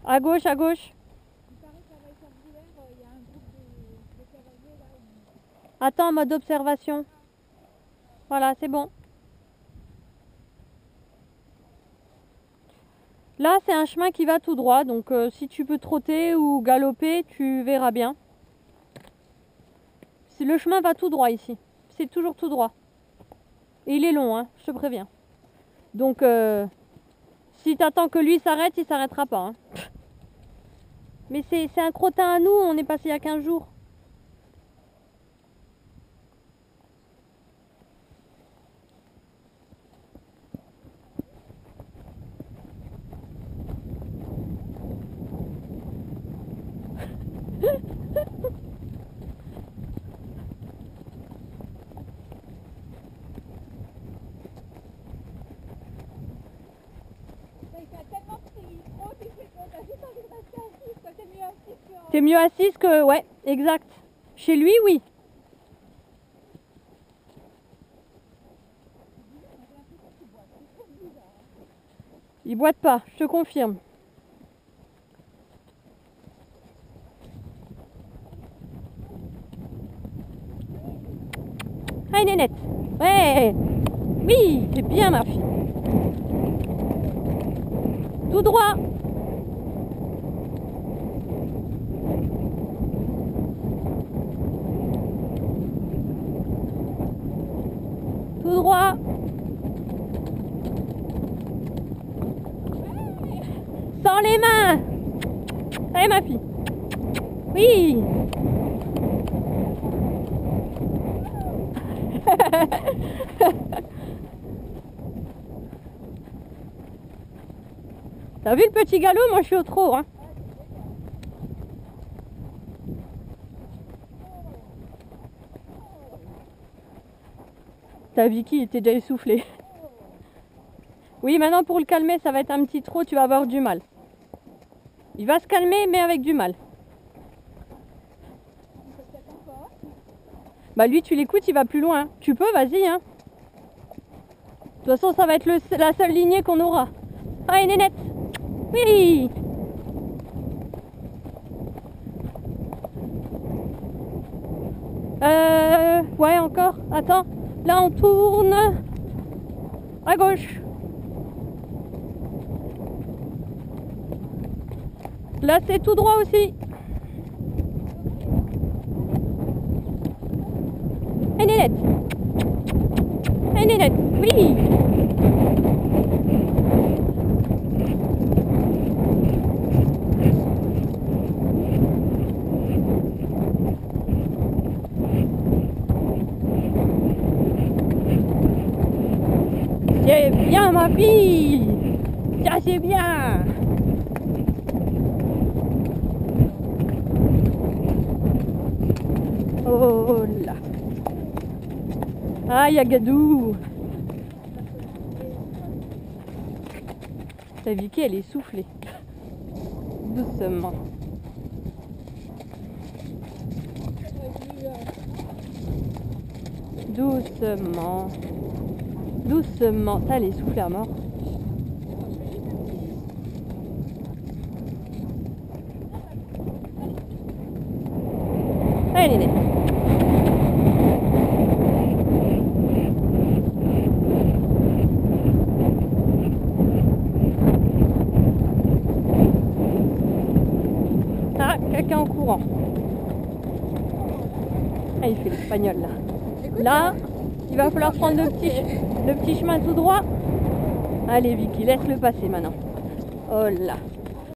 À gauche, à gauche. Attends, en mode observation. Voilà, c'est bon. Là, c'est un chemin qui va tout droit, donc si tu peux trotter ou galoper, tu verras bien. Le chemin va tout droit ici. C'est toujours tout droit. Et il est long, hein, je te préviens. Donc, si t'attends que lui s'arrête, il s'arrêtera pas. Hein. Mais c'est un crottin à nous, on est passé il y a 15 jours. T'es mieux assise que... Ouais, exact. Chez lui, oui. Il boite pas, je te confirme. Ah, Nénette. Ouais. Oui, c'est bien ma fille. Tout droit. Tout droit. Sans les mains. Allez ma fille. Oui. T'as vu le petit galop? Moi je suis au trot. Hein. T'as Vicky, il était déjà essoufflé. Oui, maintenant pour le calmer, ça va être un petit trot, tu vas avoir du mal. Il va se calmer, mais avec du mal. Bah lui, tu l'écoutes, il va plus loin. Tu peux, vas-y. Hein. De toute façon, ça va être la seule lignée qu'on aura. Allez, Nénette. Oui. Ouais, encore. Attends. Là, on tourne. À gauche. Là, c'est tout droit aussi. Et Nénette. Et Nénette. Oui. C'est bien ma fille. Ça c'est bien. Oh là. Aïe Agadou. Ta Vicky elle est soufflée. Doucement. Doucement. Doucement. Elle est soufflée à mort. Allez Néné. Ah, quelqu'un en courant. Ah, il fait l'espagnol là. Là, il va falloir prendre le petit chemin tout droit. Allez Vicky, laisse-le passer maintenant. Oh là.